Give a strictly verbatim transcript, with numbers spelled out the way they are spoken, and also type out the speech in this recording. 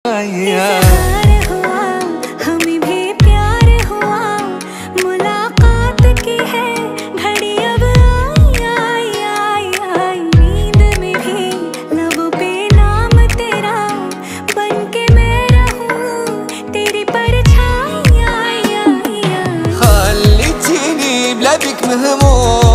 हुआ हमें भी प्यार हुआ, मुलाकात की है घड़ी अब आई आई आई आई। नींद में भी लबों पे नाम तेरा, बन के मैं रहूं तेरी परछाई आई आई आई। خليتيني بلا بيك مهموم